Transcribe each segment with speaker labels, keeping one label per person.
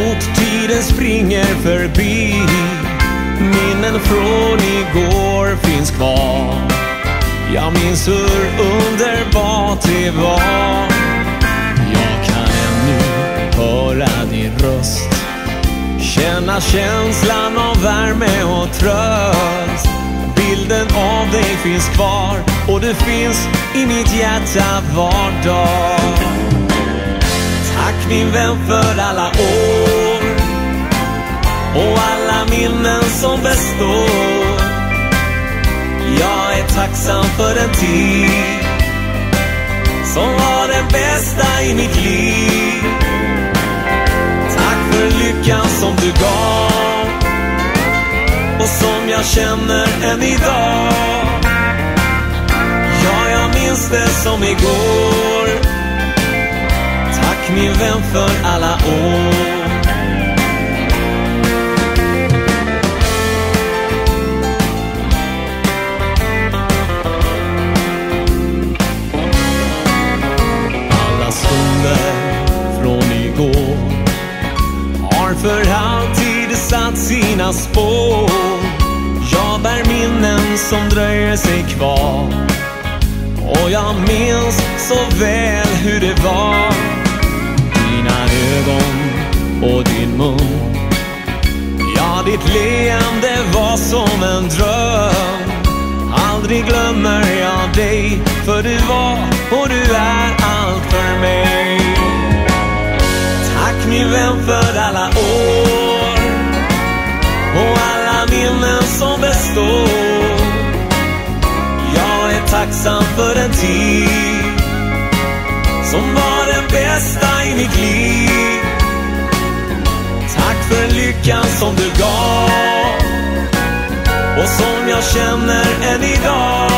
Speaker 1: fort tiden springer förbi. Minnen från igår finns kvar. Jag minns hur underbart det var. Jag kan ännu höra din röst, känna känslan av värme och tröst. Bilden av dig finns kvar och du finns i mitt hjärta var dag. Tack min vän för alla år och alla minnen som består. Jag är tacksam för den tid som var den bästa i mitt liv. Tack för lyckan som du gav och som jag känner än idag. Ja, jag minns det som igår. Tack min vän för alla år. Alla stunder från igår har för alltid satt sina spår. Jag bär minnen som dröjer sig kvar och jag minns så väl hur det var. Dina ögon och din mun, ja, ditt leende var som en dröm. Aldrig glömmer jag dig, för du var och du är allt för mig. Tack min vän för alla år och alla minnen som består. Jag är tacksam för en tid som var den bästa i mitt liv. Tack för lyckan som du gav och som jag känner än idag.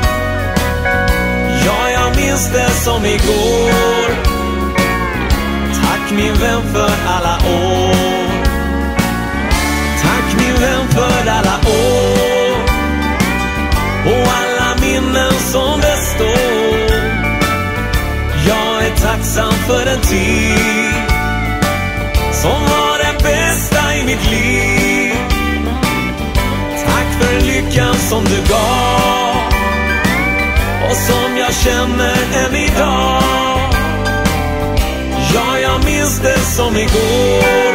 Speaker 1: Ja, jag minns det som igår. Tack min vän för alla år. Tack min vän för alla år och alla minnen som består. Jag är tacksam för en tid som var den bästa i mitt liv. Tack för lyckan som du gav och som jag känner än idag. Ja, jag minns det som igår.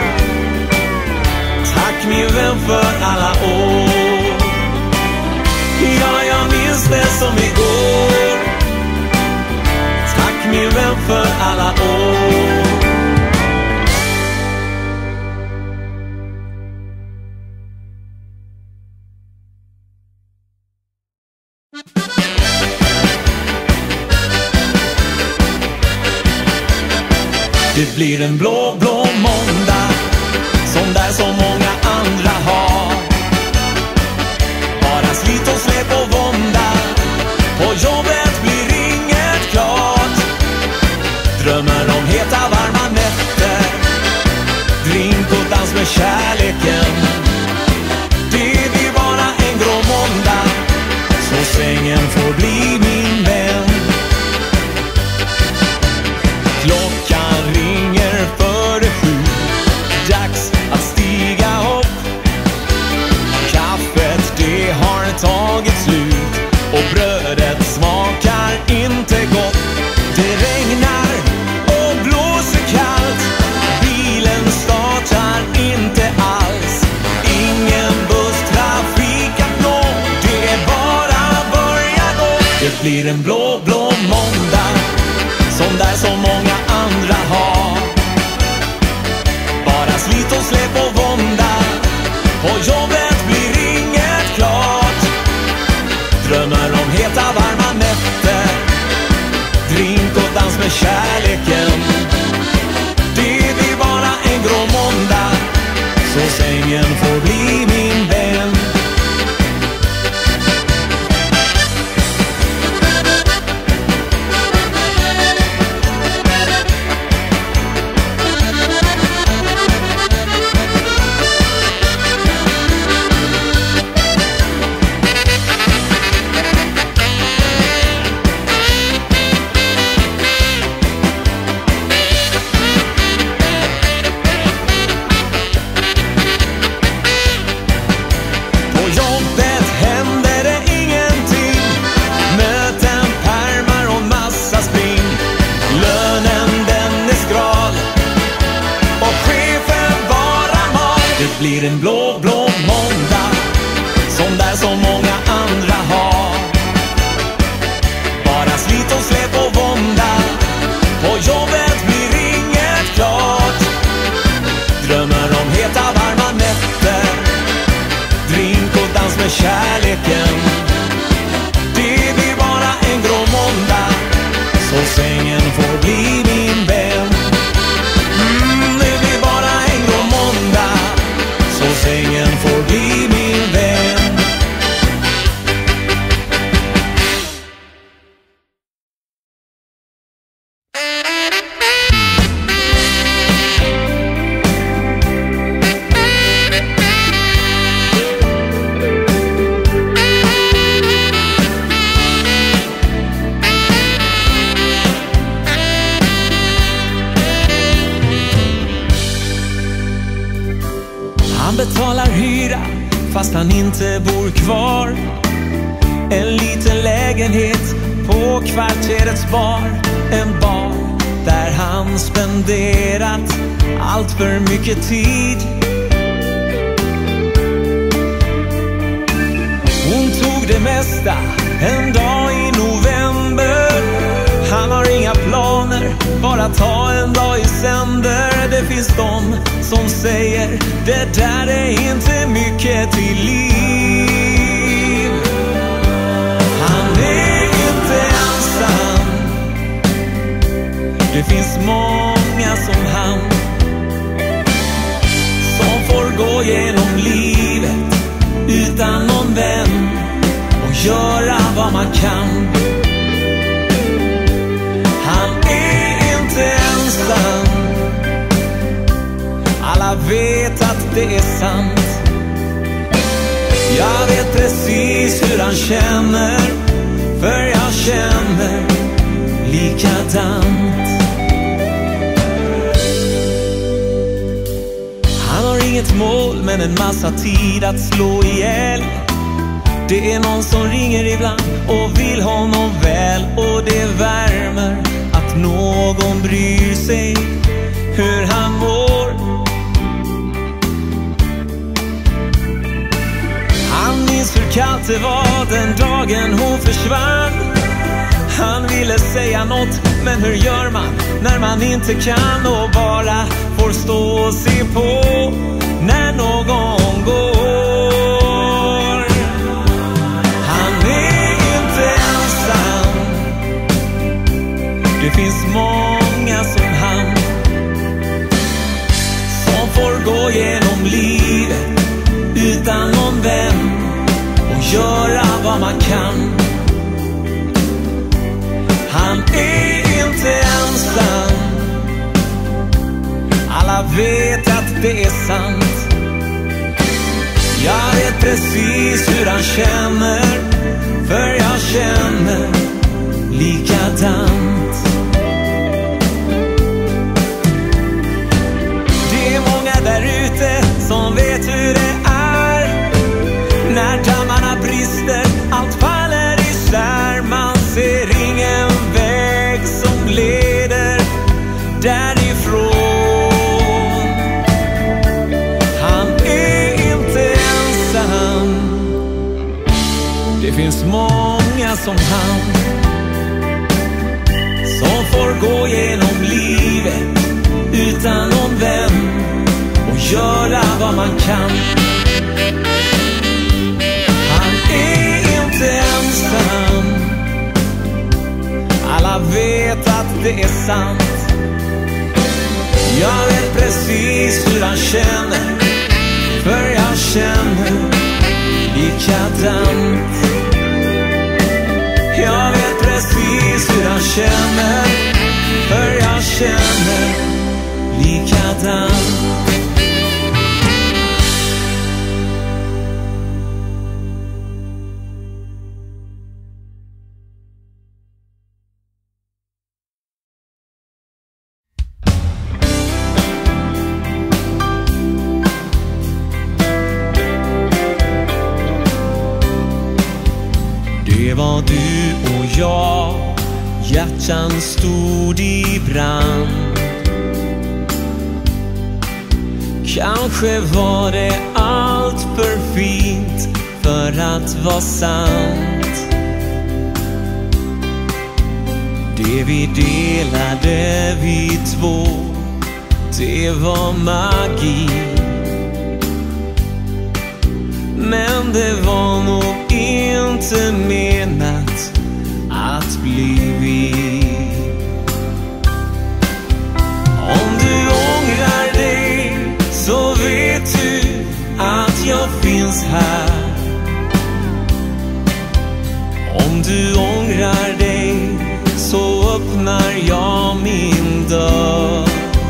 Speaker 1: Tack min vän för alla år. Ja, jag minns det som igår. Tack min vän för alla år. Det blir en blå, blå måndag som där så många andra har. Bara slit och släp och vånda, på jobbet blir inget klart. Drömmer om heta varma nätter, drink och dans med kärleken. Det blir bara en grå måndag, så sängen får bli min vän. Klockan ringer före 7, dags att stiga upp. Kaffet det har tagit slut och brödet smakar inte gott. Det regnar och blåser kallt, bilen startar inte alls. Ingen busstrafik att nå, det är bara börja gå. Det blir en blå, blå måndag som där så många andra har. Bara slit och släp och vånda, på jobbet blir inget klart. Drömmer om heta varma nätter, drink och dans med kärleken. Det blir bara en grå måndag, så sängen får bli min vän. blir en blå, blå måndag, som där så många andra har. Bara slit och släp och vånda, på jobbet blir inget klart. Drömmer om heta varma nätter, drink och dans med kärleken. Det blir bara en grå måndag, så sängen får bli min vän. Det blir bara en grå måndag, så sängen får bli min vän. Han betalar hyra fast han inte bor kvar. En liten lägenhet på kvarterets bar. En bar där han spenderat allt för mycket tid. Hon tog det mesta en dag i november. Han har inga planer, bara ta en dag i sänder. Det finns de som säger det där är inte mycket till liv. Han är inte ensam, det finns många som han, som får gå genom livet utan någon vän och göra vad man kan. Han är inte ensam, alla vet att det är sant. Jag vet precis hur han känner, för jag känner likadant. Han har inget mål men en massa tid att slå ihjäl. Det är någon som ringer ibland och vill honom väl, och det värmer att någon bryr sig hur han mår. Han minns hur kallt det var den dagen hon försvann. Han ville säga något, men hur gör man när man inte kan och bara får stå och se på när någon går. Han är inte ensam, det finns många som han, som får gå genom livet utan någon vän och göra vad man kan. Han är inte ensam, alla vet att det är sant. Jag vet precis hur han känner, för jag känner likadant. Det är många där ute som vet hur det är. När dammarna brister, allt faller isär. Man ser ingen väg som leder därifrån. Han är inte ensam, det finns många som han, som får gå genom livet utan någon vän och göra vad man kan. Han är inte ensam, alla vet att det är sant. Jag vet precis hur han känner, för jag känner likadant. Jag vet precis hur han känner, för jag känner likadant. Det var du och jag, hjärtan stod i brand. Kanske var det allt för fint för att vara sant. Det vi delade vi två, det var magi. Men det var nog inte menat att bli vi. Om du ångrar dig så vet du att jag finns här. Om du ångrar dig så öppnar jag min dörr.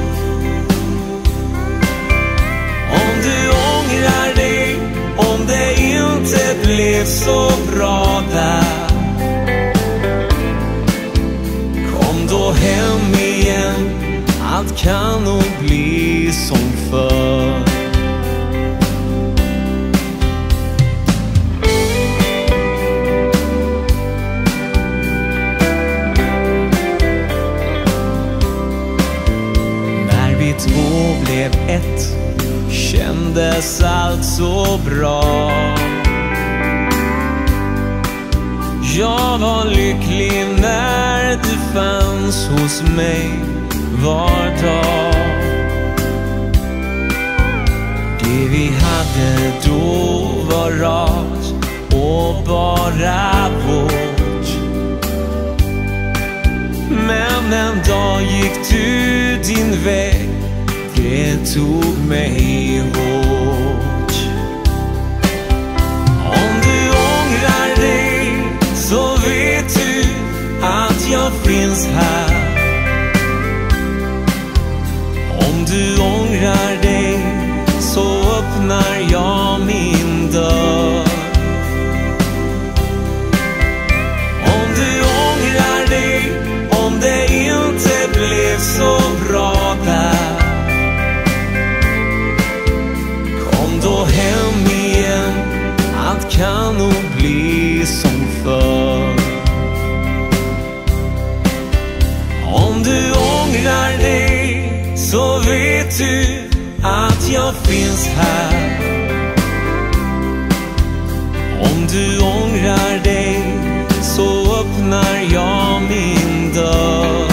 Speaker 1: Om du ångrar dig, om det inte blev så bra där, kom då hem igen, allt kan nog bli som förr. När vi två blev ett kändes allt så bra. Jag var lycklig när du fanns hos mig var dag. Det vi hade då var rart och bara vårt. Men en dag gick du din väg, det tog mig hårt. Om du ångrar dig så vet du att jag finns här. Om du ångrar dig så öppnar jag min dörr. Om du ångrar dig, om det inte blev så bra där, kom då hem igen, allt kan nog bli som förr. Om du ångrar dig så vet du att jag finns här. Om du ångrar dig så öppnar jag min dörr.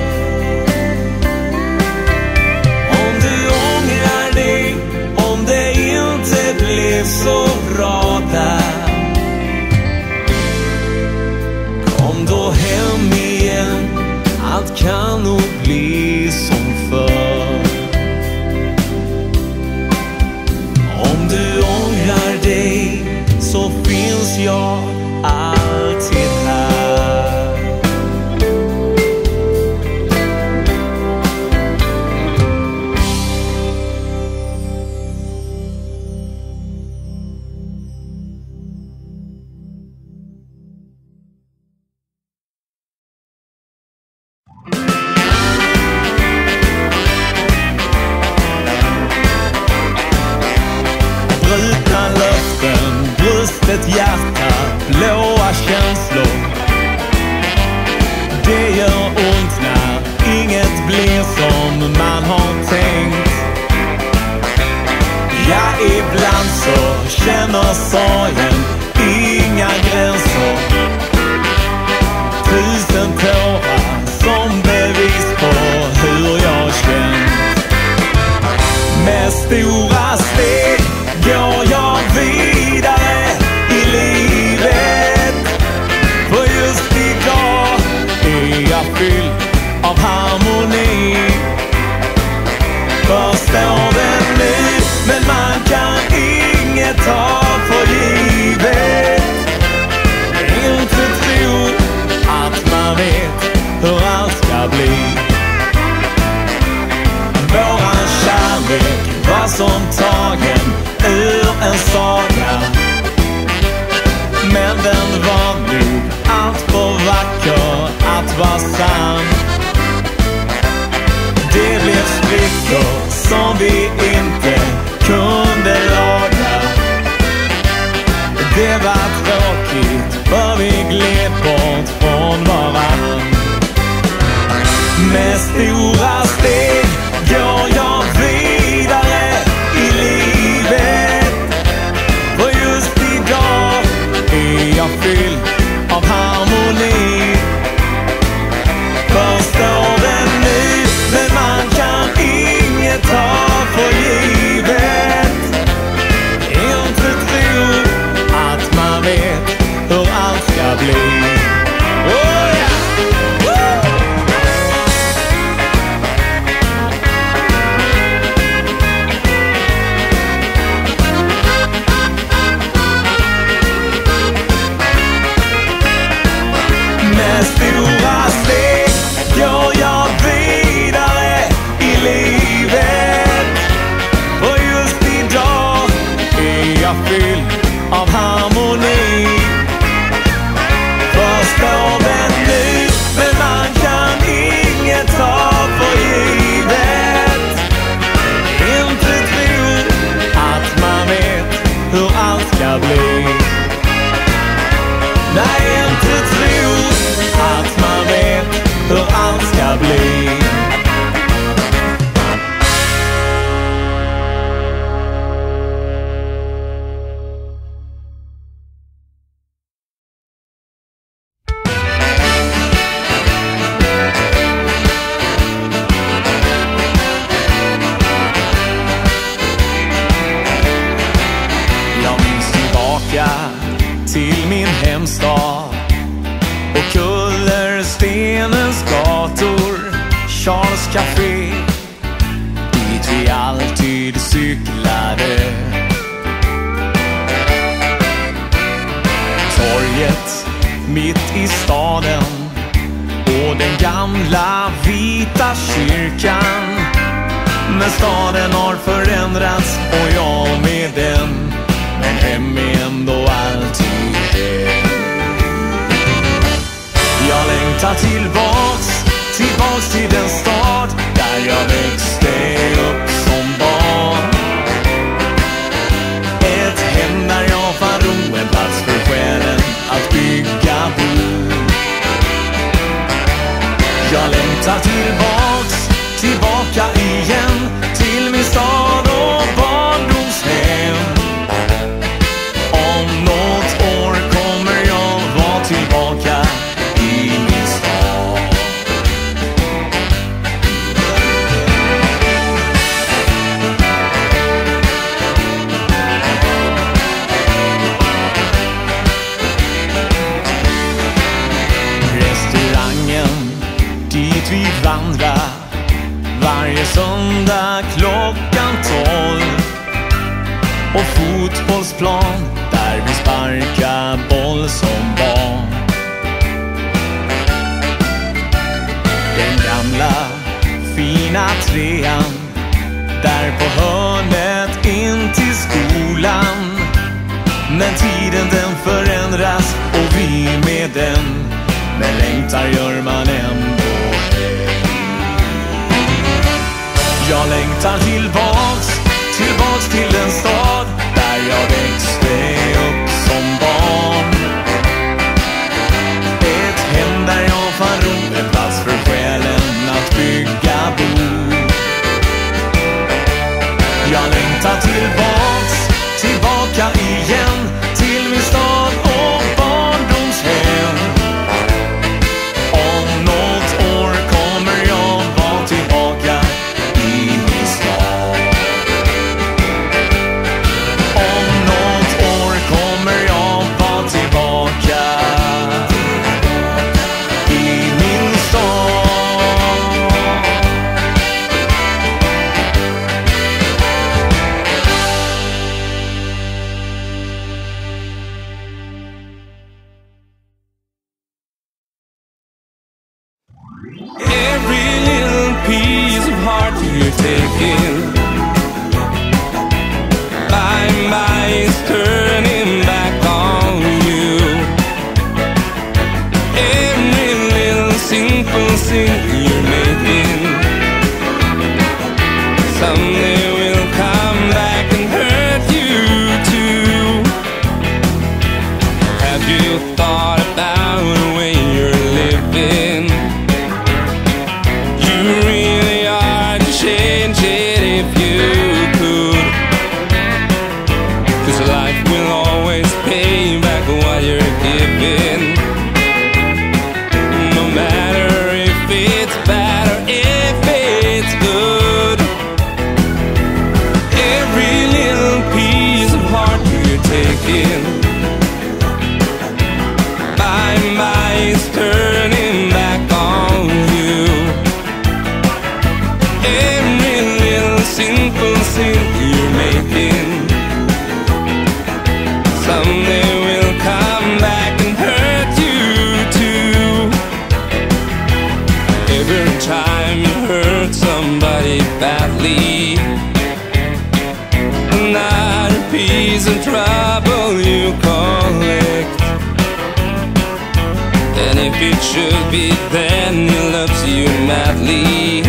Speaker 1: Om du ångrar dig, om det inte blev så bra där, kom då hem igen, allt kan nog bli som förr. Om du ångrar dig så finns jag alltid här. Brutna löften, brustet hjärta, blåa känslor. Det gör ont när inget blir som man har tänkt. Ja, ibland så känner sorgen inga gränser. 1000 tårar som bevis på hur jag känt. Med stora steg går jag vidare i livet. För just idag är jag fylld av harmoni. Förstår det nu, men man kan inget ta för givet. Inte tro att man vet hur allt ska bli. Våran kärlek var som tagen ur en saga, men den var nog allt för vacker att vara sann. Det blev sprickor som vi inte kunde laga. Det var tråkigt för vi gled bort från varann. Med stora steg går jag vidare till min hemstad och kullerstenens gator, Charles Café, dit vi alltid cyklade. Torget mitt i staden och den gamla vita kyrkan. Men staden har förändrats och jag med den, men hem är ändå alltid hem. Jag längtar tillbaks till den stad där jag växte upp som barn. Ett hem där jag fann ro, en plats för själen att bygga bo. Jag längtar tillbaka igen till min stad och barndomshem. Om något år kommer jag vara tillbaka i min stad. Restaurangen dit vi vandrar varje söndag klockan 12, och fotbollsplan där vi sparkar boll som barn. Den gamla fina trean där på hörnet in till skolan. Men tiden den förändras och vi med den, men längtar gör man ändå. Jag längtar tillbaks till en stad där jag växte upp som barn. Ett hem där jag fann ro, en plats för själen att bygga bo. Jag längtar tillbaka igen till min stad och barndomshem. Om något år kommer jag vara tillbaka i min stad. Om något år kommer jag vara tillbaka i min stad.
Speaker 2: Every little piece of heart you're taking, my mind's turning back on you. Every little simple thing you're making, someday will come back and hurt you too. Have you thought about the way you're living? You really are to change it if you could, 'cause life will always pay back what you're giving. No matter if it's bad or if it's good. Every little piece of heart you're taking, my mind's turning back on you. Every little simple thing you're making, someday will come back and hurt you too. Every time you hurt somebody badly, another piece of trouble you collect. And if it should be then he loves you madly,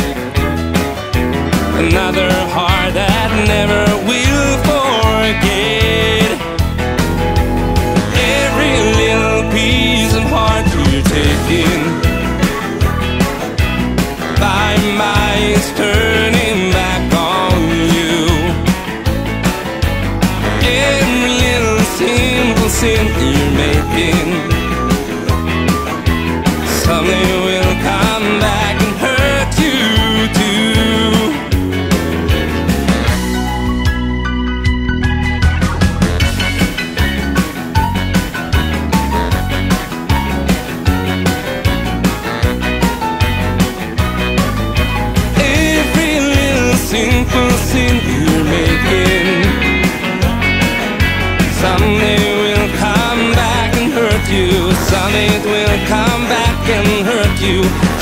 Speaker 2: another heart that never will forget. Every little piece of heart you're taking, my mind's turning back on you. Every little simple thing you're making, someday will come back and hurt you too.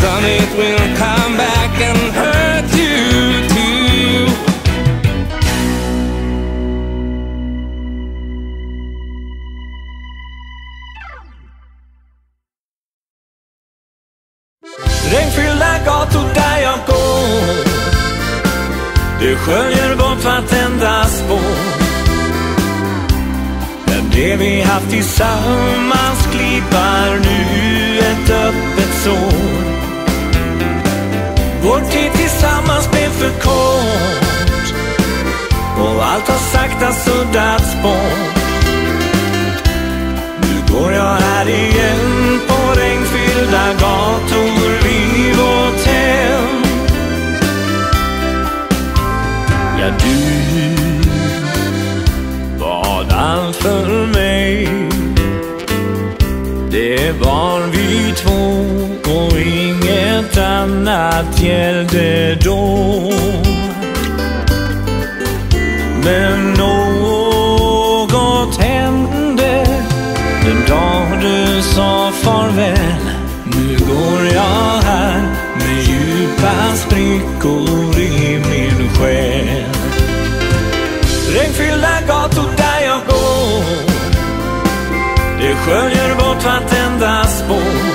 Speaker 2: done it will come back and hurt you too.
Speaker 1: Regnfyllda gator där jag går, det sköljer bort vartenda spår. Men det vi haft tillsammans klipar nu ett öppet sår. Vår tid tillsammans blev för kort och allt har sakta suddats bort. Nu går jag här igen på regnfyllda gator vid vårt hem. Ja, du var allt för mig. Det var vi två och inget annat gällde då. Men något hände den dag du sa farväl. Nu går jag här med djupa sprickor i min själ. Regnfyllda gator där jag går, det sköljer bort vartenda spår.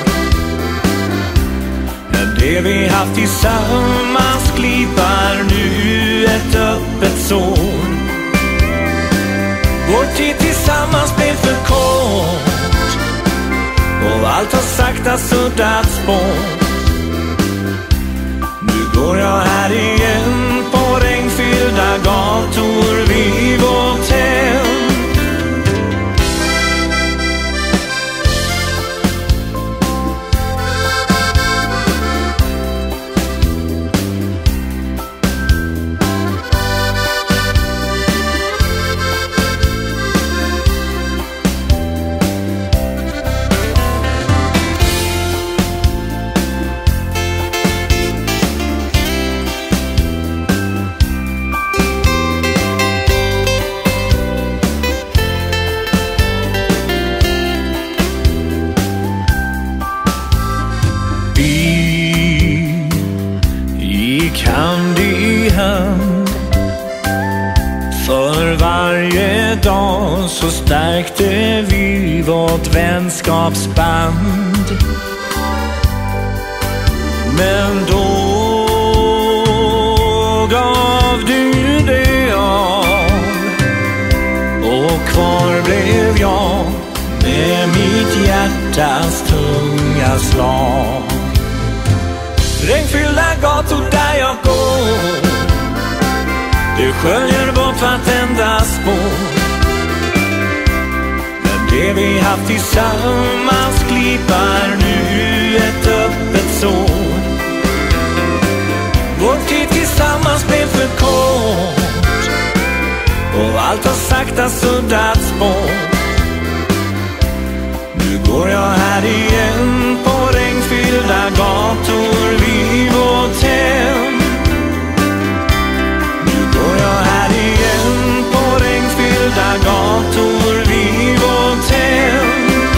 Speaker 1: Men det vi haft tillsammans klipar nu ett öppet sår. Vår tid tillsammans blev för kort och allt har sakta suddats bort. Nu går jag här igen på regnfyllda gator vid vårt hem. Så stärkte vi vårt vänskapsband. Men då gav du det av och kvar blev jag med mitt hjärtas tunga slag. Regnfyllda gator där jag går, det sköljer bort vartenda spår. Det vi haft tillsammans klipar nu ett öppet sår. Vår tid tillsammans blev för kort och allt har sakta suddats bort. Nu går jag här igen på regnfyllda gator vid vårt hem. Nu går jag här igen på regnfyllda gator vid vårt hem.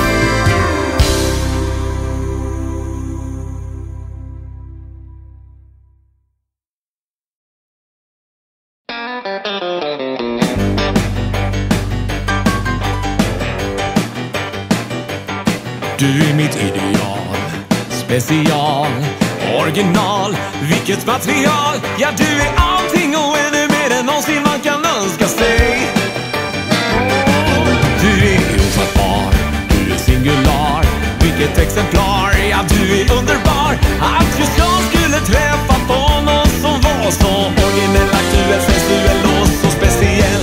Speaker 1: Du är mitt ideal, special, original, vilket material. Ja, du är allting och ännu mer än någonsin man kan önska sig. Du är ofattbar, du är singular, vilket exemplar. Ja, du är underbar, att just jag skulle träffa på någon som var så originell, aktuell, sensuell och så speciell.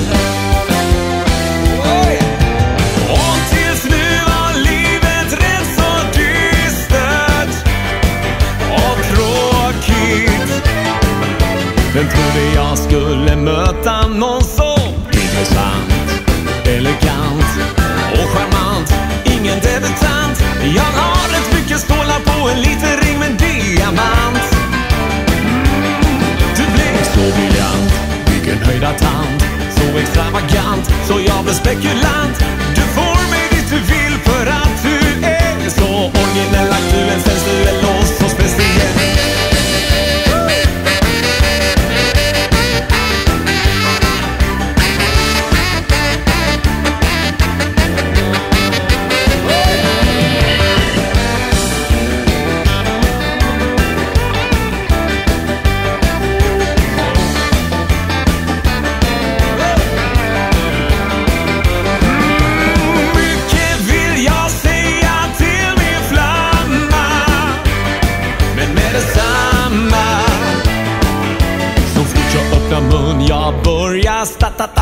Speaker 1: Och tills nu var livet rätt så dystert och tråkigt. Men trodde jag skulle möta någon så intressant, elegant och charmant. Ingen debutant, jag har rätt mycket stålar på en liten ring med diamant. Du blev så briljant, vilken höjda tand, så extravagant, så jag blev spekulant. Du får mig dit du vill för att du är så originell, aktuell, sensuell och så speciell.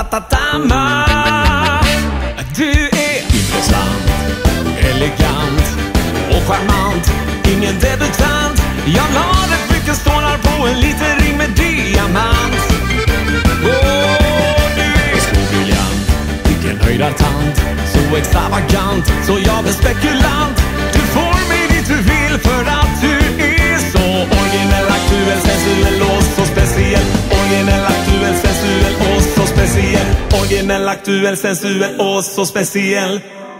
Speaker 1: ta-ta-ta-ta-ma. Du är intressant, elegant och charmant. Ingen debutant. Jag la rätt mycket stålar på en liten ring med diamant. Åh, du är så briljant, vilken höjdartant. Så extravagant, så jag är spekulant. Du får mig dit du vill för att du är så originell, aktuell, sensuell och så speciell. Originell, aktuell, sensuell och så speciell. Originell, aktuell, sensuell och så speciell.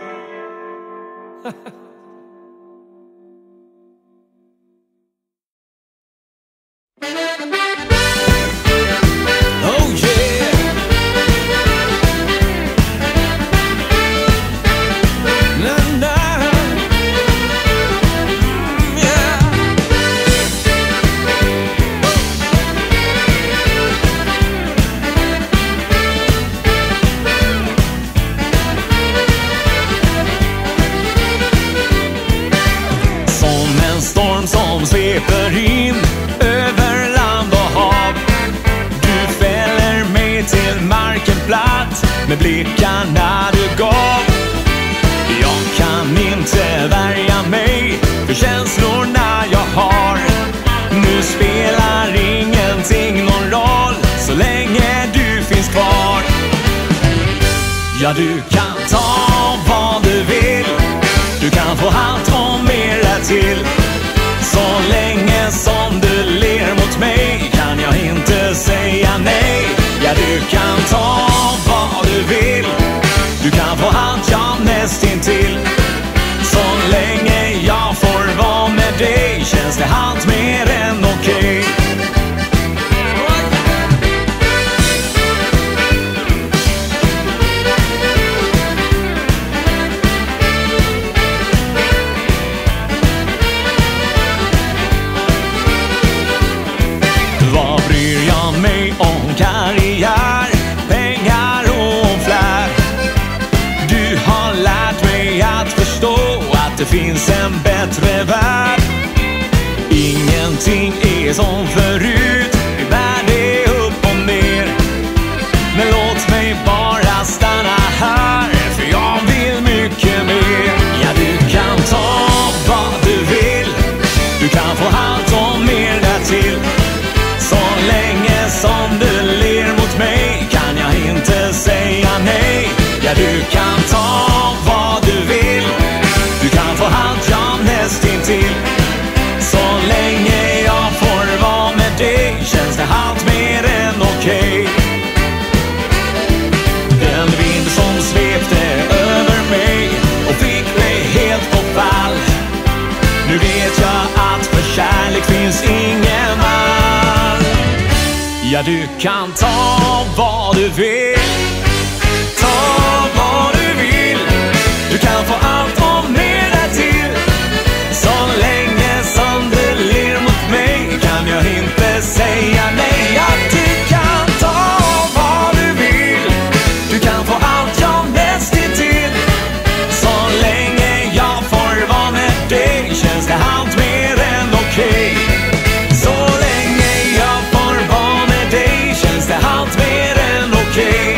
Speaker 1: Som sveper in över land och hav. Du fäller mig till marken platt med blickarna du gav. Jag kan inte värja mig för känslorna jag har. Nu spelar ingenting någon roll så länge du finns kvar. Ja, du kan ta vad du vill. Du kan få allt och mera till. Så länge som du ler mot mig kan jag inte säga nej. Ja, du kan ta vad du vill. Du kan få allt jag nästintill. Så länge jag får vara med dig känns det allt mer än okej. Vad bryr jag mig om karriär, pengar och flär? Du har lärt mig att förstå att det finns en bättre värld. Ingenting är som förut, vi bär det upp och ner. Men låt mig bara stanna här, för jag vill mycket mer. Ja, du kan ta vad du vill. Du kan få allt och mer därtill. Så länge som du ler mot mig kan jag inte säga nej. Ja, du kan ta vad du vill. Du kan få allt jag nästintill. Så länge jag får vara med dig känns det allt mer än okej. Den vind som svepte över mig och fick mig helt på fall. Nu vet jag att för kärlek finns ingen mall. Ja, du kan ta vad du vill. Ta vad du vill. Du kan få allt och mer därtill. Så länge som du ler mot mig kan jag inte säga nej. Ja, du kan ta vad du vill. Du kan få allt jag nästintill. Så länge jag får vara med dig känns det allt mer än okej. Så länge jag får vara med dig känns det allt mer än okej.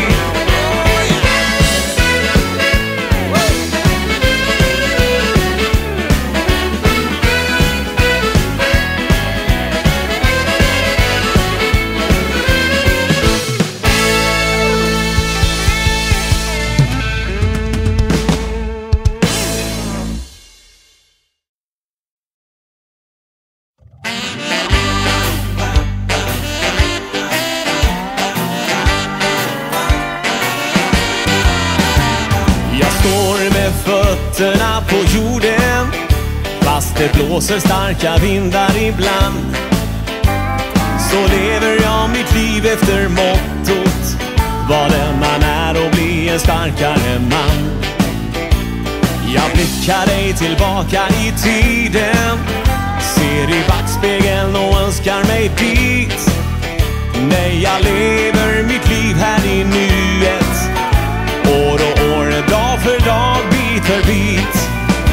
Speaker 1: Fötterna på jorden, fast det blåser starka vindar ibland. Så lever jag mitt liv efter mottot: vad den man är och bli en starkare man. Jag blickar dig tillbaka i tiden, ser i backspegeln och önskar mig dit. Nej, jag lever mitt liv här i nuet, år och år, dag för dag, bit för bit.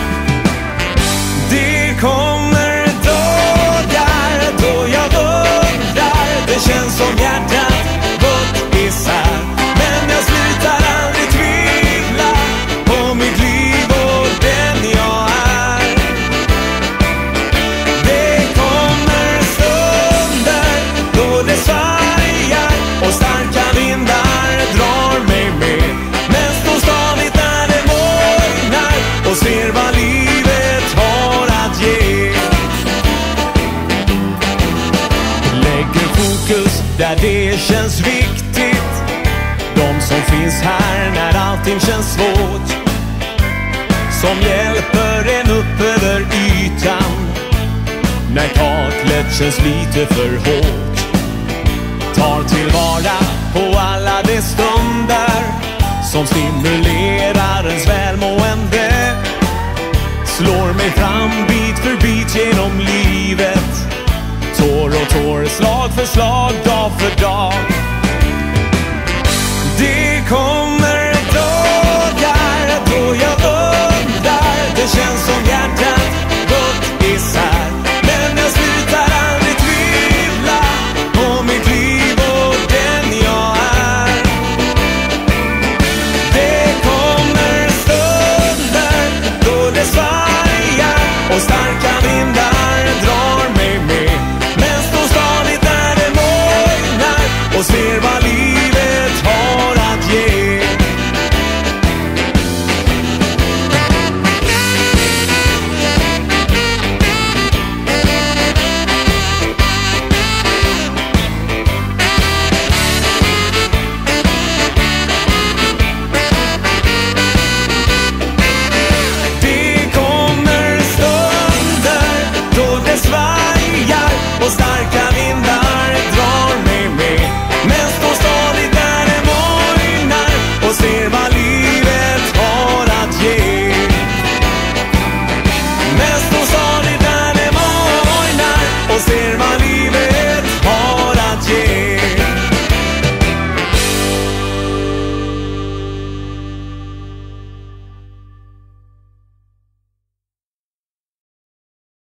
Speaker 1: Det kommer dagar då jag undrar, det känns som hjärtat gått isär. Men där det känns viktigt. De som finns här när allting känns svårt, som hjälper en upp över ytan när kaklet känns lite för hårt. Tar tillvara på alla de stunder som stimulerar ens välmående. Slår mig fram bit för bit genom livet, tår och tår, slag för slag,